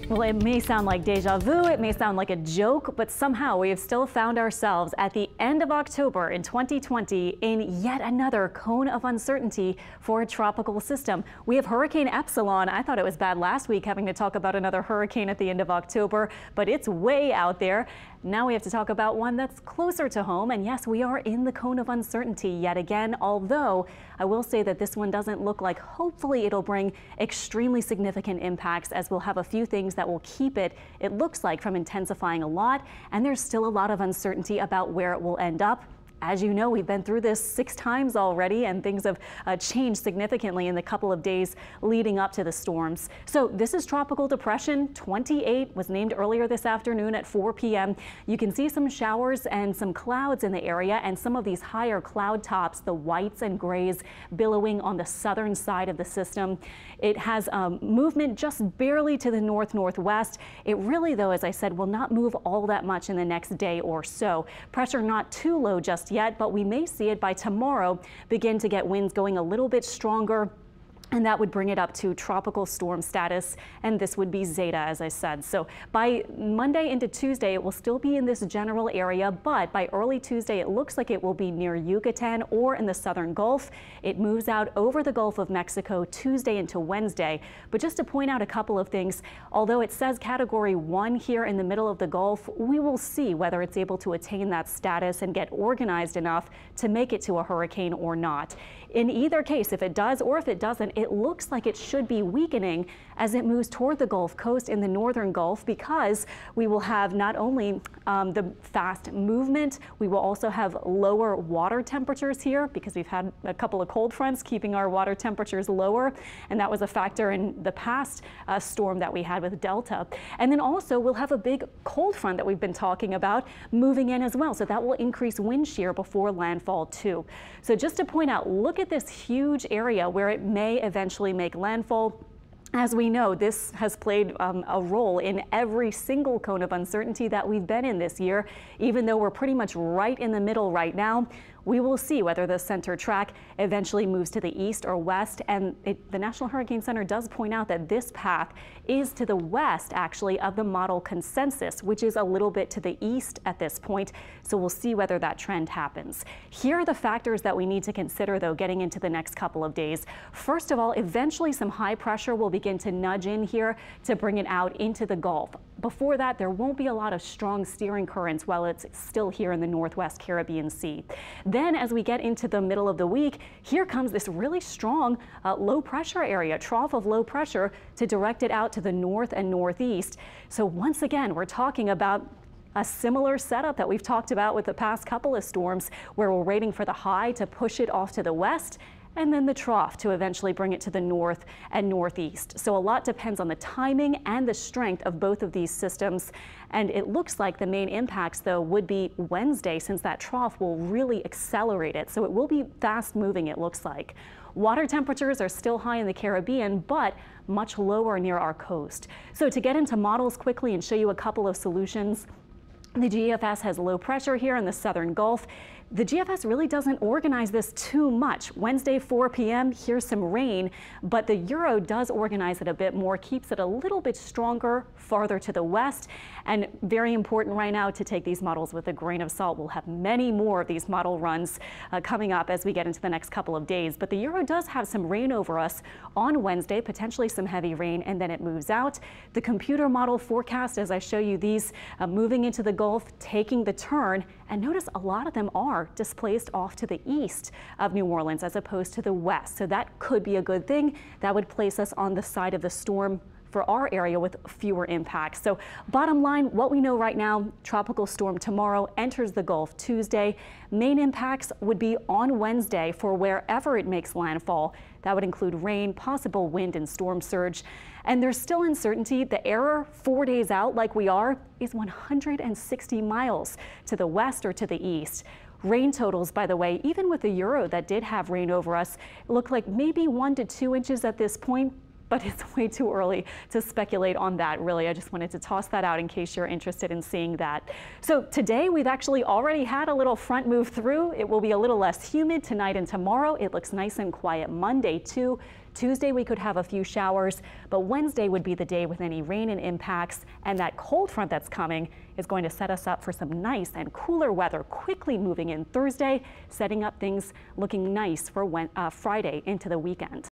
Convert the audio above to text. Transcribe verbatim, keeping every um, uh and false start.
Well, it may sound like deja vu, it may sound like a joke, but somehow we have still found ourselves at the end of October in twenty twenty in yet another cone of uncertainty for a tropical system. We have Hurricane Epsilon. I thought it was bad last week having to talk about another hurricane at the end of October, but it's way out there. Now we have to talk about one that's closer to home, and yes, we are in the cone of uncertainty yet again, although I will say that this one doesn't look like hopefully it'll bring extremely significant impacts, as we'll have a few things that will keep it, it looks like, from intensifying a lot, and there's still a lot of uncertainty about where it will end up. As you know, we've been through this six times already, and things have uh, changed significantly in the couple of days leading up to the storms. So this is Tropical Depression twenty-eight, was named earlier this afternoon at four p m You can see some showers and some clouds in the area, and some of these higher cloud tops, the whites and grays, billowing on the southern side of the system. It has um, movement just barely to the north-northwest. It really, though, as I said, will not move all that much in the next day or so. Pressure not too low just yet, but we may see it by tomorrow begin to get winds going a little bit stronger, and that would bring it up to tropical storm status, and this would be Zeta, as I said. So by Monday into Tuesday, it will still be in this general area, but by early Tuesday, it looks like it will be near Yucatan or in the southern Gulf. It moves out over the Gulf of Mexico Tuesday into Wednesday. But just to point out a couple of things, although it says category one here in the middle of the Gulf, we will see whether it's able to attain that status and get organized enough to make it to a hurricane or not. In either case, if it does or if it doesn't, it looks like it should be weakening as it moves toward the Gulf Coast in the northern Gulf, because we will have not only um, the fast movement, we will also have lower water temperatures here, because we've had a couple of cold fronts keeping our water temperatures lower, and that was a factor in the past uh, storm that we had with Delta. And then also we'll have a big cold front that we've been talking about moving in as well, so that will increase wind shear before landfall too. So just to point out, look at this huge area where it may eventually make landfall. As we know, this has played um, a role in every single cone of uncertainty that we've been in this year. Even though we're pretty much right in the middle right now, we will see whether the center track eventually moves to the east or west. And it, the National Hurricane Center does point out that this path is to the west, actually, of the model consensus, which is a little bit to the east at this point. So we'll see whether that trend happens. Here are the factors that we need to consider, though, getting into the next couple of days. First of all, eventually some high pressure will begin to nudge in here to bring it out into the Gulf. Before that, there won't be a lot of strong steering currents while it's still here in the Northwest Caribbean Sea. Then as we get into the middle of the week, here comes this really strong uh, low pressure area, trough of low pressure, to direct it out to the north and northeast. So once again, we're talking about a similar setup that we've talked about with the past couple of storms, where we're waiting for the high to push it off to the west, and then the trough to eventually bring it to the north and northeast. So a lot depends on the timing and the strength of both of these systems. And it looks like the main impacts, though, would be Wednesday, since that trough will really accelerate it. So it will be fast moving, it looks like. Water temperatures are still high in the Caribbean, but much lower near our coast. So to get into models quickly and show you a couple of solutions, the G F S has low pressure here in the southern Gulf. The G F S really doesn't organize this too much. Wednesday, four p m, here's some rain, but the Euro does organize it a bit more, keeps it a little bit stronger farther to the west. And very important right now to take these models with a grain of salt. We'll have many more of these model runs uh, coming up as we get into the next couple of days. But the Euro does have some rain over us on Wednesday, potentially some heavy rain, and then it moves out. The computer model forecast, as I show you these uh, moving into the Gulf, taking the turn, and notice a lot of them are displaced off to the east of New Orleans as opposed to the west. So that could be a good thing. That would place us on the side of the storm for our area with fewer impacts. So bottom line, what we know right now, tropical storm tomorrow enters the Gulf Tuesday. Main impacts would be on Wednesday for wherever it makes landfall. That would include rain, possible wind and storm surge. And there's still uncertainty. The error four days out, like we are, is one hundred sixty miles to the west or to the east. Rain totals, by the way, even with the Euro that did have rain over us, look like maybe one to two inches at this point. But it's way too early to speculate on that, really. I just wanted to toss that out in case you're interested in seeing that. So today we've actually already had a little front move through. It will be a little less humid tonight and tomorrow. It looks nice and quiet Monday too. Tuesday we could have a few showers, but Wednesday would be the day with any rain and impacts, and that cold front that's coming is going to set us up for some nice and cooler weather quickly moving in Thursday, setting up things looking nice for when, uh, Friday into the weekend.